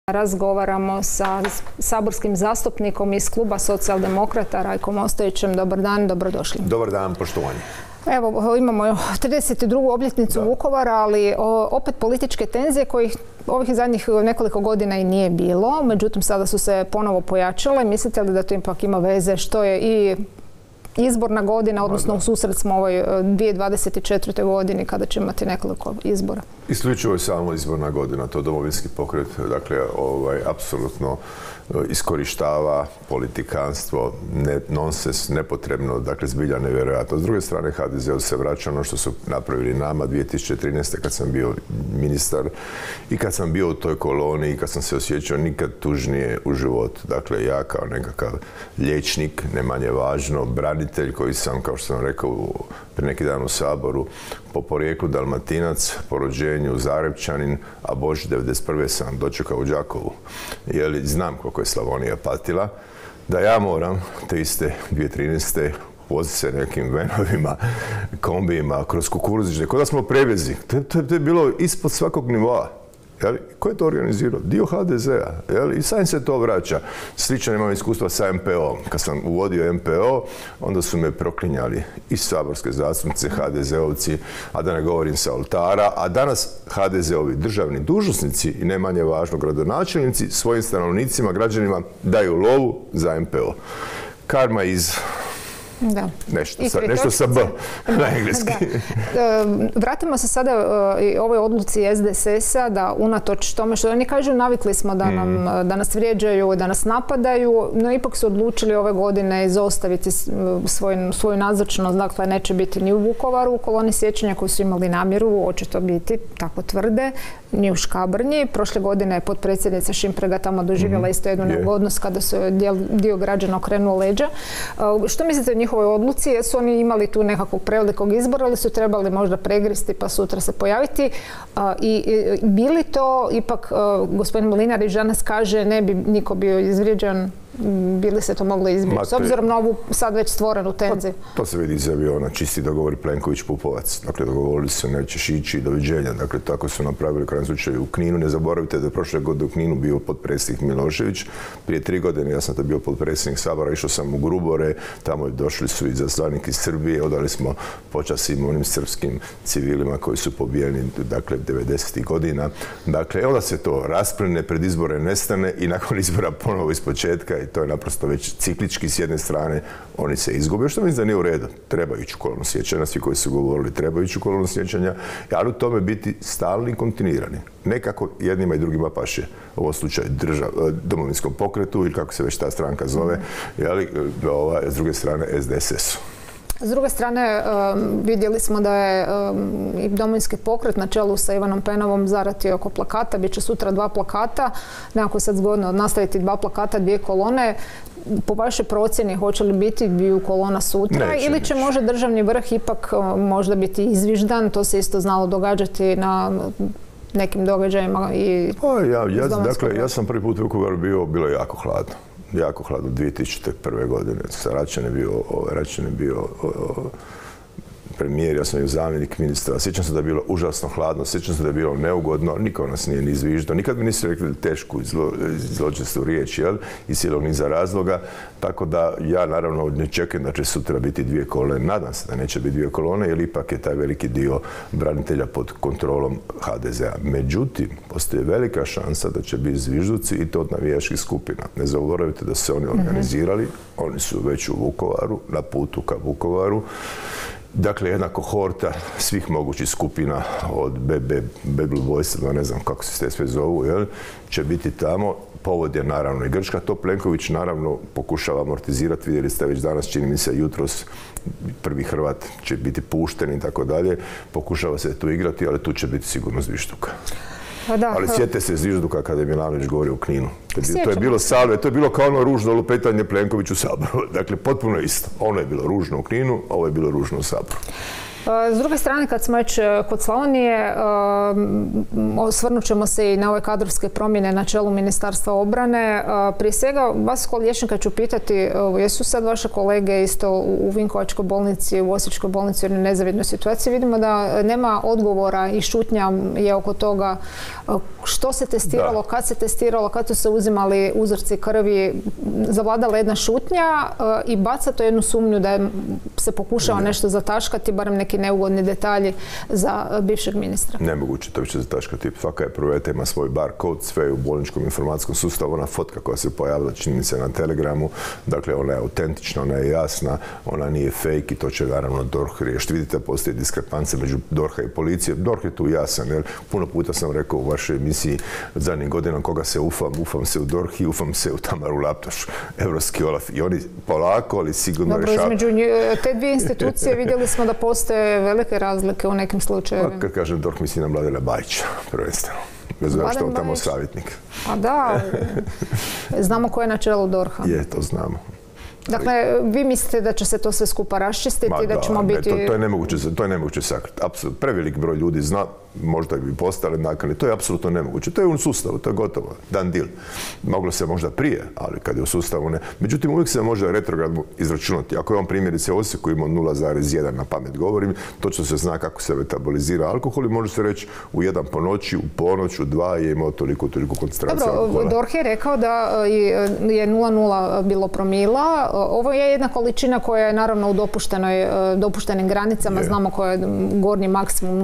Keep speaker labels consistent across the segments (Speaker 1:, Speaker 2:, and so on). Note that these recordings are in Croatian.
Speaker 1: Razgovaramo sa saborskim zastupnikom iz kluba Socijaldemokrata, Rajkom Ostojićem. Dobar dan, dobrodošli.
Speaker 2: Dobar dan, poštovanje.
Speaker 1: Evo, imamo 32. obljetnicu Vukovara, ali opet političke tenzije kojih ovih zadnjih nekoliko godina i nije bilo. Međutim, sada su se ponovo pojačale. Mislite li da to ipak ima veze što je i izborna godina, odnosno u susret smo ovoj 2024. godini kada će imati nekoliko izbora?
Speaker 2: Isključivo je samo izborna godina, to Domovinski pokret, dakle, apsolutno iskorištava politikanstvo, nonsens, nepotrebno, dakle, zbilja nevjerojatno. S druge strane, HDZ se vraća ono što su napravili nama 2013. kad sam bio ministar i kad sam bio u toj koloni i kad sam se osjećao nikad tužnije u životu. Dakle, ja kao nekakav liječnik, ne manje važno, branitelj koji sam, kao što sam rekao prije neki dan u Saboru, po porijeklu Dalmatinac, po rođenju Zagrepčanin, a Bož 1991. sam dočekao u Đakovu. Znam koliko je Slavonija patila, da ja moram te iste 2013. voziti se nekim venovima, kombijima, kroz kukuruzične, kod da smo prebjezi. To je bilo ispod svakog nivoa. Ko je to organizirao? Dio HDZ-a. I sad se to vraća. Slično imam iskustva sa MPO. Kad sam uvodio MPO, onda su me proklinjali i saborske zastupnice, HDZ-ovci, a da ne govorim sa oltara, a danas HDZ-ovi državni dužnosnici i ne manje važno gradonačelnici svojim stanovnicima, građanima daju lovu za MPO. Karma iz...
Speaker 1: Da.
Speaker 2: Nešto sa B na engleski.
Speaker 1: Vratimo se sada i ovoj odluci SDSS-a da unatoč tome što oni kažu navikli smo da nas vrijeđaju, da nas napadaju, no ipak su odlučili ove godine izostaviti svoju nazočnost, dakle neće biti ni u Vukovaru u koloni sjećanja koji su imali namjeru očito biti, tako tvrde, ni u Škabrnji. Prošle godine je potpredsjednica Šimprega tamo doživjela isto jednu neugodnost kada su dio građana okrenuo leđa. Što mislite o njihovoj odluci? Jesu oni imali tu nekakvog prevelikog izbora ili su trebali možda pregristi pa sutra se pojaviti? I bili to ipak, gospodin Mlinarić danas kaže, ne bi niko bio izvrijeđan, bili se to moglo izbjeći, s obzirom na ovu sad već stvorenu tenziju?
Speaker 2: To se vidi iz aviona, čisti dogovor Plenković-Pupovac. Dakle, dogovorili su nećeš ići i doviđenja. Dakle, tako su napravili u krajnjem slučaju u Kninu. Ne zaboravite da je prošle godine u Kninu bio potpredsjednik Milošević. Prije 3 godine ja sam to bio potpredsjednik Sabora, išao sam u Grubore, tamo došli su izaslanik iz Srbije, odali smo počast svim onim srpskim civilima koji su pobijeni, dakle, 90. godina. Dakle, onda se to rasplene, pred izbore nestane i nakon izbora ponovo ispočetka. To je naprosto već ciklički, s jedne strane oni se izgube, što mislim da nije u redu. Treba ići u kolonu sjećanja, svi koji su govorili treba ići u kolonu sjećanja, ali u tome biti stalni i kontinuirani. Nekako jednima i drugima paše. U ovom slučaju Domovinskom pokretu ili kako se već ta stranka zove, s druge strane SDSS-u.
Speaker 1: S druge strane, vidjeli smo da je i Domovinski pokret na čelu sa Ivanom Penavom zaratio oko plakata. Biće sutra 2 plakata. Nekako je sad zgodno nastaviti 2 plakata, 2 kolone. Po vašoj procjeni hoće li biti 2 kolona sutra ili će možda državni vrh ipak možda biti izviždan? To se isto znalo događati na nekim događajima i
Speaker 2: Dakle, ja sam prvi put u Vukovaru bilo jako hladno. Jako hladno, 2001. godine. Račan je bio premijer, ja sam bio zamjenik ministra. Sjećam se da je bilo užasno hladno, sjećam se da je bilo neugodno, niko nas nije ni izviždao. Nikad mi niste rekli tešku zločestu riječ, iz cijelog niza razloga. Tako da ja naravno ne čekam da će sutra biti 2 kolone. Nadam se da neće biti 2 kolone, jer ipak je taj veliki dio branitelja pod kontrolom HDZ-a. Međutim, postoji velika šansa da će biti zvižduci i to od navijačkih skupina. Ne zaboravite da su se oni organizirali, oni su već u Vukovaru, na putu ka Vukovaru. Dakle, jedna kohorta svih mogućih skupina od Bad Boysa, ne znam kako se sve zovu, će biti tamo. Povod je naravno i Grčka. To Plenković naravno pokušava amortizirati. Vidjeli ste već danas, čini mi se jutros, prvi Hrvat će biti pušten i tako dalje. Pokušava se tu igrati, ali tu će biti sigurno zvižduka. Ali sjetite se zvižduka kada je Milanović govorio u Kninu. To je bilo salve, to je bilo kao ono ružno lupetanje Plenković u Saboru. Dakle, potpuno isto. Ono je bilo ružno u Kninu, ovo je bilo ružno u Saboru.
Speaker 1: S druge strane, kad smo već kod Slavonije, osvrnut ćemo se i na ove kadrovske promjene na čelu Ministarstva obrane. Prije svega, vas kao liječnika ću pitati, jesu sad vaše kolege isto u Vinkovačkoj bolnici, u Osječkoj bolnici u nezavidnoj situaciji? Vidimo da nema odgovora i šutnja je oko toga što se testiralo, kad se testiralo, kad su se uzimali uzorci krvi. Zavladala jedna šutnja i baca to jednu sumnju da se pokušava nešto zataškati, barem neki neugodni detalji za bivšeg ministra.
Speaker 2: Nemoguće to više zataškati. Svaka je proveta, ima svoj barcode, sve je u bolničkom informacijskom sustavu. Ona fotka koja se pojavila, čini se na Telegramu, dakle ona je autentična, ona je jasna, ona nije fake i to će naravno DORH riješiti. Vidite, postoje diskrepance među DORH-a i policije. DORH je tu jasan, jer puno puta sam rekao u vašoj emisiji zadnjih godina koga se ufam se u DORH i ufam se u Tamaru Laptoš, Europski Olaf. I oni polako, ali sigurno rješavaju.
Speaker 1: Dobro, između te dvije institucije vidjeli smo da postoje velike razlike u nekim slučajevima.
Speaker 2: Kad kažem DORH, mislim na Mladena Bajića, prvenstveno. Bez obzira što je tamo savjetnik.
Speaker 1: A da, znamo ko je na čelu DORH-a.
Speaker 2: Je, to znamo.
Speaker 1: Dakle, vi mislite da će se to sve skupa raščistiti i da ćemo biti...
Speaker 2: To je nemoguće sakriti. Apsolutno, prevelik broj ljudi zna, možda bi postali nakani. To je apsolutno nemoguće. To je u sustavu, to je gotovo. Dan deal. Moglo se možda prije, ali kad je u sustavu ne. Međutim, uvijek se može retrogradno izračunati. Ako je on primjerice u Osijeku imao 0,1 na pamet govorim, točno se zna kako se metabolizira alkohol i može se reći u 1 po noći, u ponoć, u 2 je imao toliko koncentracije alkohola.
Speaker 1: Dobro, DORH je rekao da je 0,0 bilo promila. Ovo je jedna količina koja je naravno u dopuštenim granicama. Znamo koja je gornji maksimum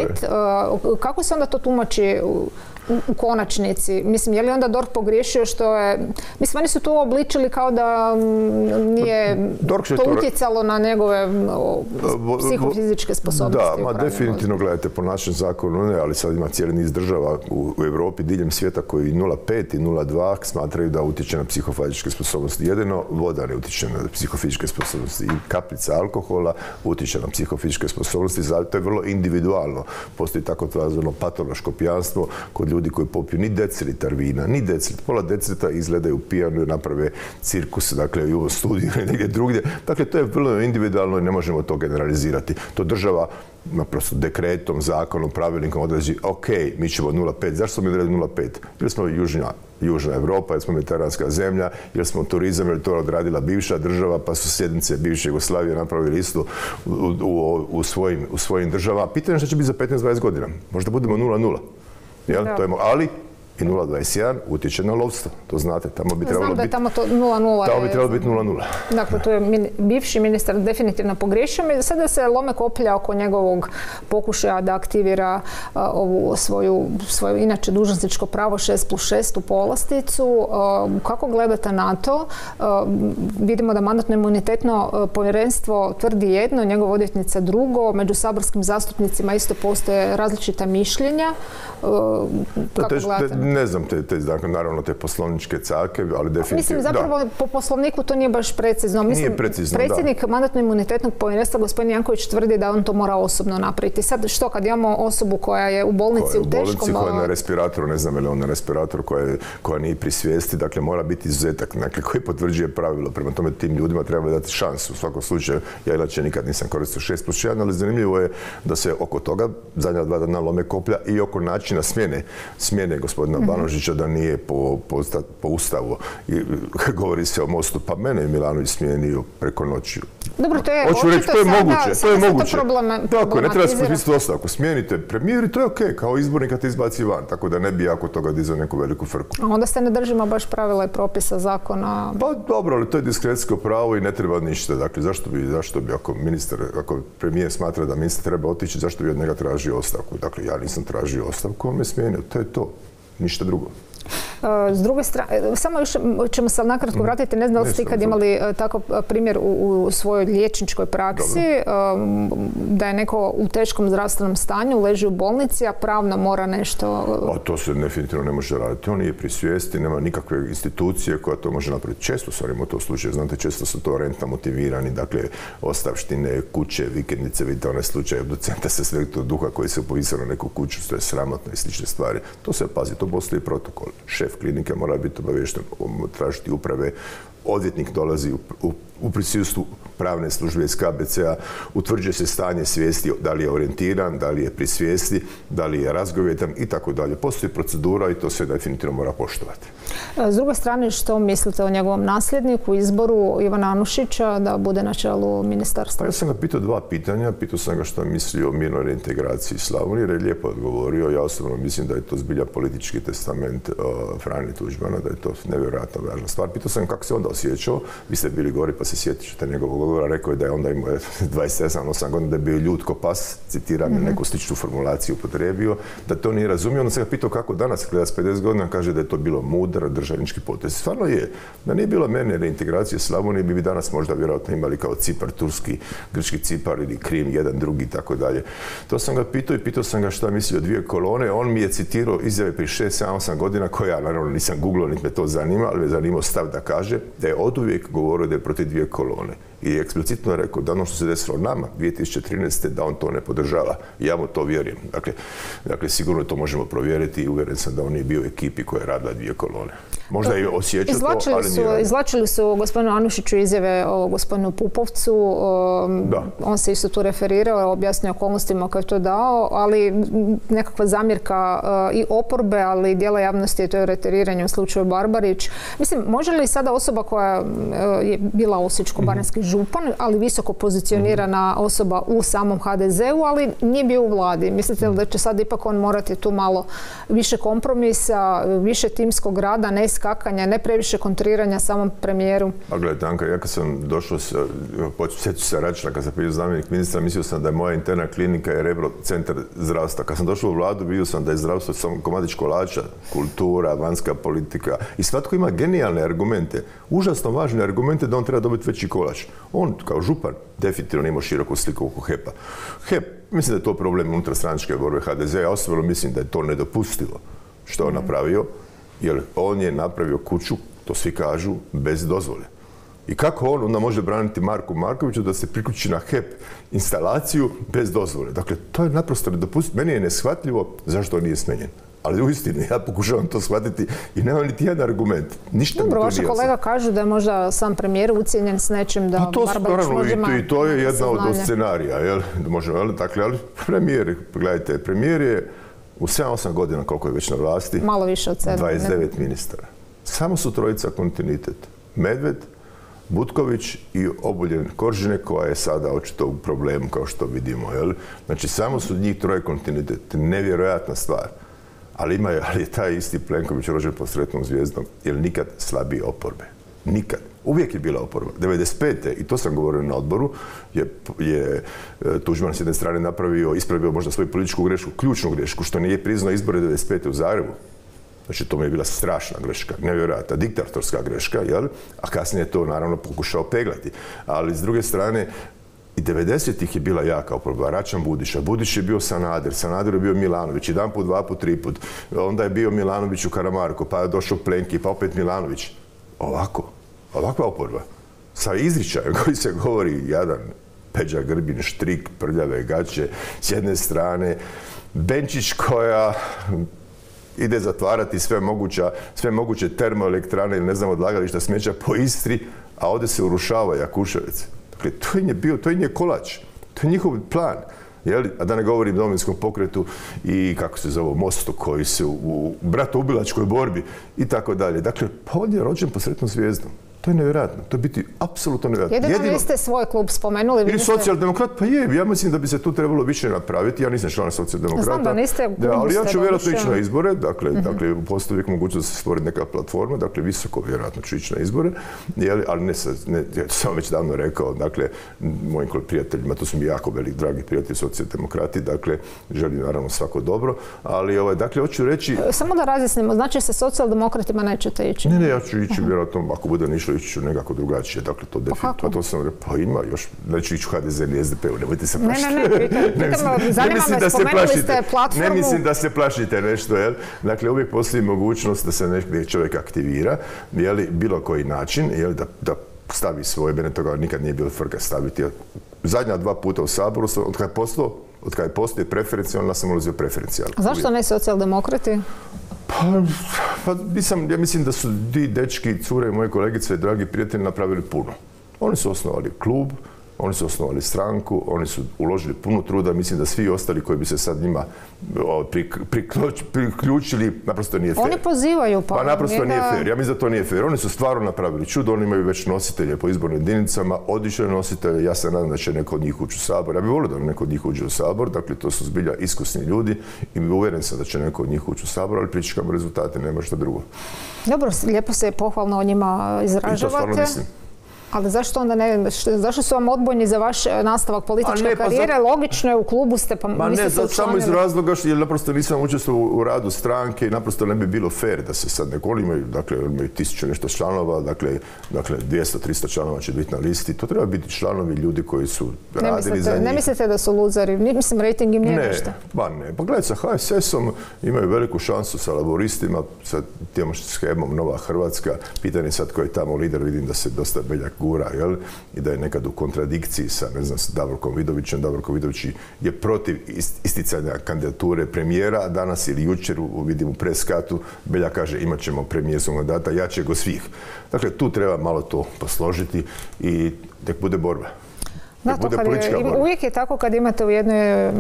Speaker 1: 0,5. Kako se onda to tumači u konačnici? Mislim, je li onda DORH pogriješio što je... Mislim, oni su to obličili kao da nije to utjecalo na njegove psihofizičke sposobnosti.
Speaker 2: Da, definitivno, gledajte, po našem zakonu ne, ali sad ima cijeli niz država u Europi, diljem svijeta koji 0,5 i 0,2 smatraju da utječe na psihofizičke sposobnosti. Jedino voda ne utječe na psihofizičke sposobnosti i kapljica alkohola utječe na psihofizičke sposobnosti. To je vrlo individualno. Postoji tako zvano patološko pijanstvo kod ljudi koji popiju ni decilitar vina, ni decilitar, pola decilitra izgledaju pijano i naprave cirkus, dakle i u studiju ili negdje drugdje. Dakle, to je vrlo individualno i ne možemo to generalizirati. To država naprosto dekretom, zakonom, pravilnikom određi, ok, mi ćemo 0,5. Zašto smo mi odredili 0,5? Jer smo Južna Europa, jer smo mediteranska zemlja, jer smo turizam, jer to odradila bivša država, pa su sjednice bivše Jugoslavije napravili isto u svojim državama. Pitanje je što će biti za 15-20 godina. Možda budemo 0,0. Ali i 0,21 utječe na lovstvo. To znate, tamo bi trebalo biti...
Speaker 1: Znam da je tamo to 0,0.
Speaker 2: Tamo bi trebalo biti 0,0.
Speaker 1: Dakle, to je bivši ministar definitivno pogriješio. Sada se lome koplja oko njegovog pokušaja da aktivira ovu svoju inače dužnosničko pravo 6+6 povlasticu. Kako gledate na to? Vidimo da Mandatno-imunitetno povjerenstvo tvrdi jedno, njegova odvjetnica drugo. Među saborskim zastupnicima isto postoje različita mišljenja. Kako gledate?
Speaker 2: Ne znam naravno te poslovničke cake, ali definitivno...
Speaker 1: Mislim, zapravo po poslovniku to nije baš precizno.
Speaker 2: Nije precizno, da.
Speaker 1: Predsjednik Mandatno-imunitetnog povjerenstva, gospodin Janković, tvrdi da on to mora osobno napraviti. Sad što kad imamo osobu koja je u bolnici u teškom...
Speaker 2: Koja je na respiratoru, ne znam je li on na respiratoru, koja nije pri svijesti, dakle mora biti izuzetak, dakle koji potvrđuje pravilo. Prema tome tim ljudima treba dati šansu. U svakom slučaju, ja inače nikad nisam koristio 6+1, ali zanimljivo je da se oko toga zadnja 2 dana lome koplja i oko načina smjene gospodina Banožića da nije po ustavu. Govori se o Mostu, pa mene je Milanović smijenio preko noći.
Speaker 1: Dobro, to je
Speaker 2: očito to je moguće.
Speaker 1: Tako,
Speaker 2: ne treba se smisliti ostavku. Smijenite premijer i to je okej, kao izbornika te izbaci van, tako da ne bi jako toga dizao neku veliku frku.
Speaker 1: A onda se ne držimo baš pravila i propisa zakona?
Speaker 2: Pa dobro, ali to je diskrecijsko pravo i ne treba ništa. Dakle, zašto bi ako premijer smatra da ministar treba otići, zašto bi od njega tražio ostavku? Dakle, ja nisam tražio ostavku, on me smijenio, to je to. Ništa drugo.
Speaker 1: S druge strane, samo još ćemo se nakratko vratiti, ne znam da li ste ikad imali takav primjer u svojoj liječničkoj praksi, da je neko u teškom zdravstvenom stanju, leži u bolnici, a pravno mora nešto...
Speaker 2: To se definitivno ne može raditi. On nije pri svijesti, nema nikakve institucije koja to može napraviti. Često su to slučaje, znate, često su to rentno motivirani, dakle, ostavštine, kuće, vikendice, vidite onaj slučaj od docenta se Svetog Duha koji se povisao na neku kuću, to je sramotno i slične stvari. To se pazi, to postoji protokol. Šef klinike mora biti obavješten, tražiti uprave odvjetnik dolazi u prisustvu pravne službe iz KBC-a, utvrđuje se stanje svijesti, da li je orijentiran, da li je pri svijesti, da li je razgovjetan i tako dalje. Postoji procedura i to se definitivno mora poštovati.
Speaker 1: S druge strane, što mislite o njegovom nasljedniku, izboru Ivana Anušića da bude na čelu ministarstva?
Speaker 2: Pa ja sam ga pitao 2 pitanja. Pitao sam ga što misli o mirnoj reintegraciji Slavonije, jer je lijepo odgovorio. Ja osobno mislim da je to zbilja politički testament Franje Tuđmana, da je to nevjerojatno važna stvar. Pitao sam kako se onda osjećao. Vi ste bili gori pa se sjetit ćete njegovog govora. Rekao je da je onda imao 27-8 godina, da je bio ljut ko pas, citiram, neku sličnu formulaciju upotrijebio, da to nije razumio. Onda sam ga pitao kako danas gleda s 50 godina, kaže da je to bilo mudar državnički potez. Stvarno je. Da nije bilo mirne reintegracije Slavonije, bi danas možda vjerojatno imali kao Cipar, turski, grčki Cipar ili Krim, jedan, drugi i tako dalje. To sam ga pitao i pitao sam ga šta misli o 2 kolone. On mi je citirao izjave prije 6-7 godina, koje ja naravno nisam googlao, niti me to zanima, ali me zanimao stav da kaže da je oduvijek govorio da je protiv 2 kolone. I eksplicitno rekao da ono što se desilo nama 2013. da on to ne podržava. I ja mu to vjerujem. Dakle, sigurno to možemo provjeriti i uvjeren sam da on je bio u ekipi koja je radila 2 kolone. Možda je osjećao to, ali nije.
Speaker 1: Izvlačili su gospodinu Anušiću izjave o gospodinu Pupovcu. On se isto tu referirao, objasnio okolnostima koje je to dao, ali nekakva zamjerka i oporbe, ali i dijela javnosti je to reteriranje u slučaju Barbarić. Mislim, može li sada osoba koja je bila osječko-baranjski župan, ali visoko pozicionirana osoba u samom HDZ-u, ali nije bio u vladi. Mislite li da će sad ipak on morati tu malo više kompromisa, više timskog rada, ne skakanja, ne previše kontriranja samom premijeru?
Speaker 2: A gledajte, Anka, ja kad sam došao, sjeću se Račina, kad sam bio zamjenik ministra, mislio sam da je moja interna klinika je Rebro centar zdravstva. Kad sam došao u vladu, vidio sam da je zdravstvo samo komadić kolača, kultura, vanjska politika i svatko ima genijalne argumente, užasno važne argumente da on treba dobiti veći kolač. On, kao župan, definitivno imao široku sliku oko HEP-a. HEP, mislim da je to problem unutarstranačke borbe HDZ-a. Ja osobno mislim da je to nedopustivo što je on napravio, jer on je napravio kuću, to svi kažu, bez dozvole. I kako on onda može braniti Marku Markoviću da se priključi na HEP instalaciju bez dozvole? Dakle, to je naprosto nedopustivo. Meni je neshvatljivo zašto on nije smenjen. Ali uistinu, ja pokušavam to shvatiti i nema niti jedan argument. Ništa mi to nije jasno.
Speaker 1: Vaši kolega kažu da je možda sam premijer ucijenjen s nečim da Barbarić može malo.
Speaker 2: I to je jedna od scenarija. Dakle, ali premijer, gledajte, premijer je u 7-8 godina koliko je već na vlasti.
Speaker 1: Malo više od 7.
Speaker 2: 29 ministara. Samo su 3 kontinuitet. Medved, Butković i Obuljen Koržinek, koja je sada očito u problemu, kao što vidimo. Znači, samo su njih 3 kontinuitet. Nevjerojatna stvar. Ali je taj isti Plenković rođen pod sretnom zvijezdom, jer nikad slabiji oporbe. Nikad. Uvijek je bila oporba. 95. i to sam govorio na odboru, je Tuđman s jedne strane ispravio možda svoju političku grešku, ključnu grešku, što nije priznao izbore 95. u Zagrebu. Znači, to mi je bila strašna greška, nevjerojatna, diktatorska greška, a kasnije je to naravno pokušao peglati. Ali s druge strane, i 90-ih je bila jaka oporba. Račan Budiša. Budiš je bio Sanader. Sanader je bio Milanović. 1 put, 2 put, 3 put. Onda je bio Milanović u Karamarku. Pa je došao Plenki. Pa opet Milanović. Ovakva oporba. Sa izričajem koji se govori jadan, Peđa Grbin, štrik, prljave gaće. S jedne strane Benčić koja ide zatvarati sve moguće termoelektrane ili ne znam odlagališta smeća po Istri, a ovdje se urušava Jakuševec. Dakle, to je njih kolač, to je njihov plan. A da ne govorim o Domovinskom pokretu i kako se zove Mostu koji su u bratoubilačkoj borbi i tako dalje. Dakle, pa on je rođen pod sretnom zvijezdom. To je nevjerojatno. To je biti apsolutno nevjerojatno.
Speaker 1: Jedino vi ste svoj klub spomenuli.
Speaker 2: Ili socijaldemokrat, pa je. Ja mislim da bi se tu trebalo više napraviti. Ja nisam član socijaldemokrata.
Speaker 1: Znam da niste klub.
Speaker 2: Ali ja ću vjerojatno ići na izbore. Dakle, postoji uvijek mogućnost da se stvori neka platforma. Dakle, visoko vjerojatno ću ići na izbore. Ali ne, ja to sam već davno rekao. Dakle, mojim prijateljima, to su mi jako veliki, dragi prijatelji socijaldemokrati. Dakle, želim naravno svako dobro. Ali, dakle, hoću reći... Samo
Speaker 1: da razjasnimo, znači sa socijaldemokratima nećete ići?
Speaker 2: Ne, ja ću ići vjerojatno, ako bude ništa, ići ću nekako drugačije, dakle to definitivno, to sam rekao, pa ima još, neću ići u HDZ ili SDP-u, nemojte se plašiti.
Speaker 1: Zanima me, spomenuli ste platformu.
Speaker 2: Ne mislim da se plašite nešto, Dakle, uvijek postoji mogućnost da se nekdje čovjek aktivira, bilo koji način, da stavi svoje, mene toga nikad nije bilo frka staviti. Zadnja 2 puta u Saboru, od kada je postoji preferencijalno, sam ulazio preferencijalno.
Speaker 1: Zašto ne socijaldemokrati?
Speaker 2: Ja mislim da su ti dečki, cure i moje kolegice i dragi prijatelji napravili puno. Oni su osnovali klub, oni su osnovali stranku, oni su uložili puno truda, mislim da svi ostali koji bi se sad njima priključili, naprosto nije fair.
Speaker 1: Oni pozivaju
Speaker 2: pa naprosto nije fair. Ja mislim da to nije fair. Oni su stvarno napravili čudo, oni imaju već nositelje po izbornim jedinicama, odlične nositelje, ja se nadam da će neko od njih ući u Sabor. Ja bih volio da neko od njih uđe u Sabor, dakle to su zbilja iskusni ljudi i uvjeren sam da će neko od njih ući u Sabor, ali pričekamo rezultate, nema što drugo.
Speaker 1: Dobro, lijepo se pohvalno o njima izražavate.
Speaker 2: I to stvarno mislim.
Speaker 1: Ali zašto onda ne, zašto su vam odbojni za vaš nastavak političke karijere? Logično je, u klubu ste, pa vi ste se učlanili.
Speaker 2: Samo iz razloga jer naprosto nisam učestvovao u radu stranke i naprosto ne bi bilo fair da se sad neko imaju, dakle, imaju 1000 nešto članova, dakle 200-300 članova će biti na listi. To treba biti članovi ljudi koji su radili za njih. Ne
Speaker 1: mislite da su luzari? Mislim, rejting im nije nešto.
Speaker 2: Ne. Pa gledaj, sa HSS-om imaju veliku šansu sa laboristima, sa tim shemom Nova Hrvatska. Pitanje sad koji je tamo lider, vidim da se dosta Beljak gura, jel? I da je nekad u kontradikciji sa, ne znam, Davorkom Vidovićem. Davorko Vidović je protiv isticanja kandidature premijera, a danas ili jučer vidim u preskatu Beljak kaže imat ćemo premijerskog mandata jačeg od svih. Dakle, tu treba malo to posložiti i nek bude borba.
Speaker 1: Da, uvijek je tako kad imate u jednoj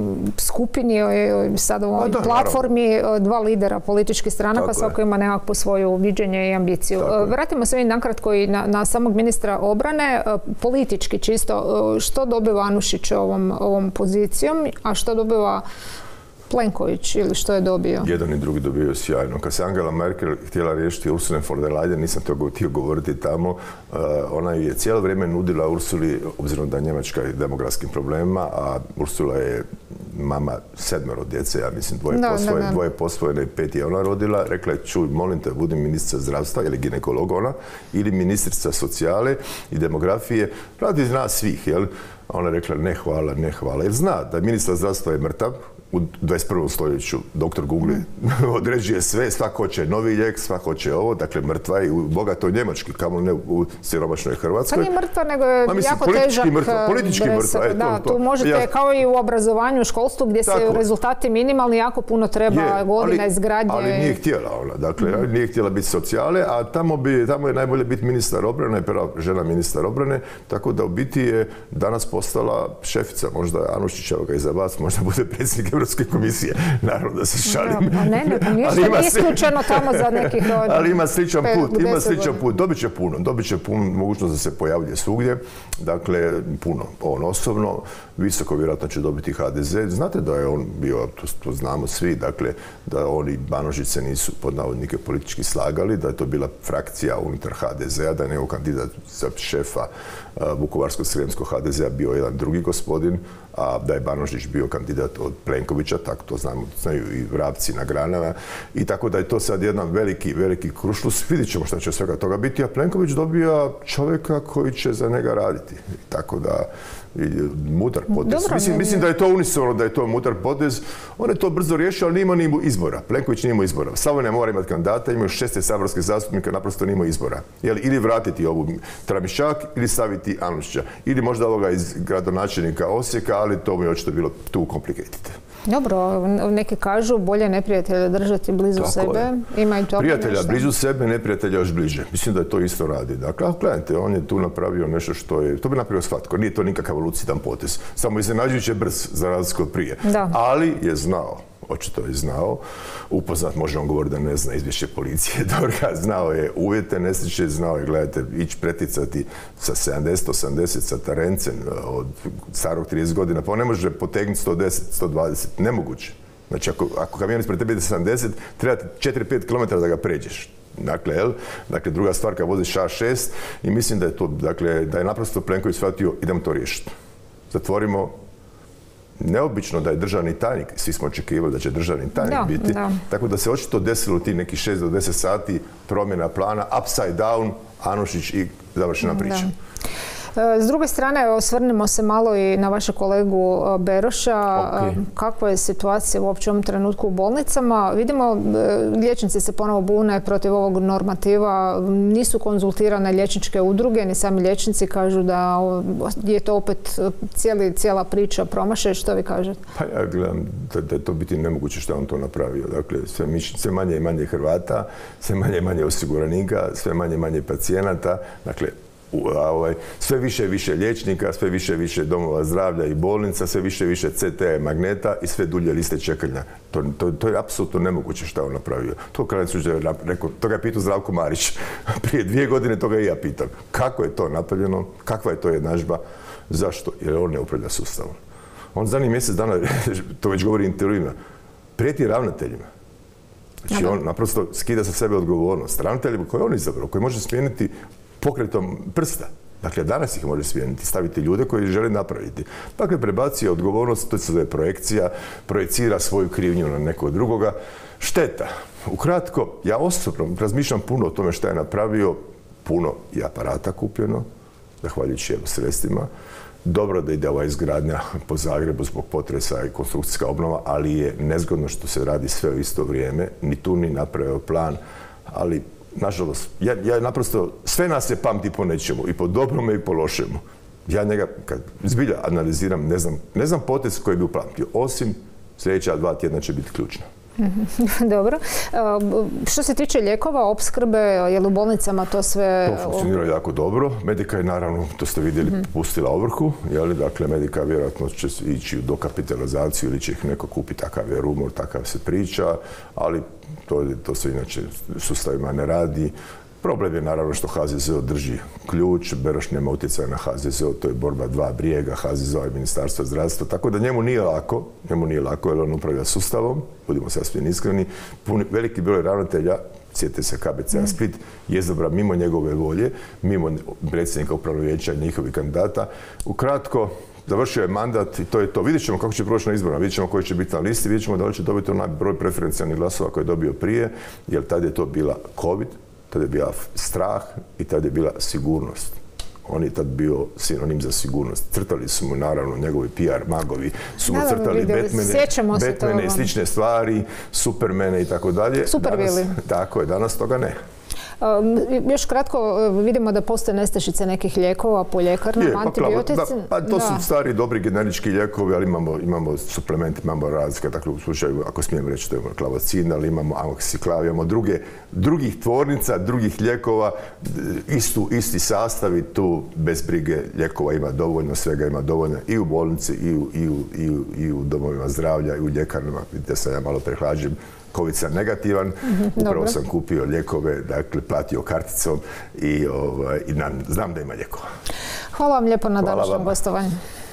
Speaker 1: skupini, sad u ovoj platformi, dva lidera političkih stranaka, svako ima nekako svoje viđenje i ambiciju. Vratimo se nakratko i na samog ministra obrane. Politički čisto, što dobiva Anušić ovom pozicijom, a što dobiva Plenković ili što je dobio?
Speaker 2: Jedan i drugi dobio sjajno. Kad se Angela Merkel htjela riješiti Ursula von der Leyen, nisam to htio govoriti tamo, ona je cijelo vrijeme nudila Ursuli, obzirom da Njemačka je demografskim problemima, a Ursula je mama 7 djece, ja mislim dvoje posvojene i 5 je ona rodila, rekla je čuj, molim te, budi ministrica zdravstva ili ginekolog ona, ili ministrica socijale i demografije, radi nas svih, jel? A ona je rekla ne hvala, jer zna da ministar zdravstva je mrtav, u 21. stoljeću doktor Google određuje sve, svak hoće novi lijek, svak hoće ovo, dakle mrtva je u bogatoj Njemačkoj, kamo ne u siromašnoj Hrvatskoj.
Speaker 1: Pa nije mrtva, nego je jako težak
Speaker 2: politički mrtva.
Speaker 1: Da, tu možete, kao i u obrazovanju, u školstvu, gdje se rezultati minimalni, jako puno treba godina izgradnje.
Speaker 2: Ali nije htjela ona, dakle, nije htjela biti socijale, a tamo je najbolje biti ministar obrane, prva žena ministar obrane, tako da u biti je danas postala šefica, možda Anušićeva iza vas, možda bude predsjednik Europske komisije. Naravno da se šalim.
Speaker 1: Pa ništa nije isključeno tamo za nekih godina.
Speaker 2: Ali ima sličan put. Dobit će puno mogućnost da se pojavlje svugdje. Dakle, puno. On osobno, visoko vjerojatno će dobiti HDZ. Znate da je on bio, to znamo svi, dakle, da oni Banožić se nisu pod navodnike politički slagali, da je to bila frakcija unutar HDZ-a, da je nego kandidat za šefa Vukovarsko-srijemskog HDZ-a bio jedan drugi gospodin, a da je Banožić bio kandidat od Plenkovića, tako to znaju i vrapci na granama. I tako da je to sad jedan veliki krušlus. Vidjet ćemo šta će svega toga biti, a Plenković dobija čovjeka koji će za njega raditi. Tako da mudar potez. Mislim da je to unisono, da je to mudar potez. On je to brzo riješio, ali nije imao ni izbora. Plenković nije imao izbora. Slavonija mora imati kandidata, imaju 16 saborskih zastupnika, naprosto nije imao izbora. Ili vratiti ovu Tramišak, ili staviti Anušića. Ili možda ovoga iz gradonačelnika Osijeka, ali to mi je očito bilo tu complicated.
Speaker 1: Dobro, neki kažu bolje neprijatelja držati blizu sebe.
Speaker 2: Prijatelja blizu sebe, neprijatelja još bliže. Mislim da je to isto radi. Dakle, gledajte, on je tu napravio nešto što je, to bi napravio svatko. Nije to nikakav lucidan potez. Samo iznenađujuće brz za razliku od prije. Ali je znao. Očito je znao. Upoznat, možemo govoriti da ne zna izvješće policije, DORH-a, znao je uvjete nesreće, znao je, gledajte, ići preticati sa 70-80 sa Tarencem od starog 30 godina, pa on ne može potegnuti 110-120, nemoguće. Znači, ako kamion ispred tebe ide 70, treba 4-5 km da ga pređeš. Dakle, druga stvar kad voziš A6 i mislim da je to, dakle, da je naprosto Plenković shvatio, idemo to riješiti. Zatvorimo. Neobično da je državni tajnik, svi smo očekivali da će državni tajnik biti, tako da se očito desilo ti neki 6 do 10 sati promjena plana, upside down, Anušić i završena priča.
Speaker 1: S druge strane, osvrnimo se malo i na vašeg kolegu Beroša. Kakva je situacija uopće u ovom trenutku u bolnicama? Vidimo, liječnici se ponovo bune protiv ovog normativa. Nisu konzultirane liječničke udruge, ni sami liječnici kažu da je to opet cijela priča promašaj. Što vi kažete?
Speaker 2: Pa ja gledam da je to biti nemoguće što on to napravio. Dakle, sve manje i manje Hrvata, sve manje i manje osiguranika, sve manje i manje pacijenata. Dakle, sve više i više liječnika, sve više i više domova zdravlja i bolnica, sve više i više CT-a i magneta i sve dulje liste čekanja. To je apsolutno nemoguće što je on napravio. To ga je pitao Zdravko Marić. Prije 2 godine toga i ja pitam. Kako je to napravljeno? Kakva je to jednadžba? Zašto? Jer on ne upravlja sustavom. On zadnjih mjesec dana, to već govori intervjuima, prijeti ravnateljima. Znači on naprosto skida sa sebe odgovornost. Ravnateljima koje on izabrao, koji može smijeniti pokretom prsta. Dakle, danas ih može smijeniti, staviti ljude koji žele napraviti. Dakle, prebacio odgovornost, to se zove projekcija, projecira svoju krivnju na nekog drugoga. Šteta. Ukratko, ja osobno razmišljam puno o tome što je napravio, puno i aparata kupljeno, zahvaljujući evo sredstvima. Dobro da ide ova izgradnja po Zagrebu zbog potresa i konstrukcijska obnova, ali je nezgodno što se radi sve u isto vrijeme. Ni tu ni napravio plan, ali nažalost, ja naprosto, sve nas se pamti po nečemu, i po dobrome i po lošemu. Ja njega, kad zbilja analiziram, ne znam potez koji bi upamtio, osim sljedeća 2 tjedna će biti ključna.
Speaker 1: Dobro. Što se tiče lijekova, opskrbe, je li u bolnicama to sve...
Speaker 2: To funkcionira jako dobro. Medika je naravno, to ste vidjeli, pustila ovrhu. Dakle, Medika vjerojatno će ići u dokapitalizaciju ili će ih neko kupiti, takav je rumor, takav se priča, ali to se inače sustavima ne radi. Problem je naravno što HZZO drži ključ, Beroš nema utjecaja na HZZO, to je borba 2 brijega, HZZO i Ministarstvo zdravstva, tako da njemu nije lako jer on upravlja sustavom, budimo sasvim iskreni. Veliki broj ravnatelja, sjetite se KBC-a Split, je izabran mimo njegove volje, mimo predsjednika upravnog vijeća i njihovih kandidata. Ukratko, završio je mandat i to je to. Vidjet ćemo kako će proći na izborima, vidjet ćemo koji će biti na listi, vidjet ćemo da li će dobiti onaj broj preferencijalnih glasova koje je dobio prije, jer tad je to bila COVID, tad je bila strah i tad je bila sigurnost. On je tad bio sinonim za sigurnost. Crtali su mu, naravno, njegovi PR magovi su mu crtali Batmane i slične stvari, Supermane i tako dalje. Tako je, danas toga ne.
Speaker 1: Još kratko, vidimo da postoje nestašice nekih lijekova po ljekarnama, antibiotici.
Speaker 2: To su stari, dobri generički lijekovi, ali imamo suplementi, imamo razlike. Dakle, u slučaju, ako smijem reći, to je klavacin, ali imamo amoksiklav, imamo drugih tvornica, drugih lijekova, isti sastav i tu bez brige lijekova ima dovoljno, svega ima dovoljno i u bolnici i u domovima zdravlja i u ljekarnama. Vidite, sam ja malo prehlađen. COVID sam negativan, upravo sam kupio lijekove, dakle platio karticom i znam da ima lijekova.
Speaker 1: Hvala vam lijepo na današnjem gostovanju.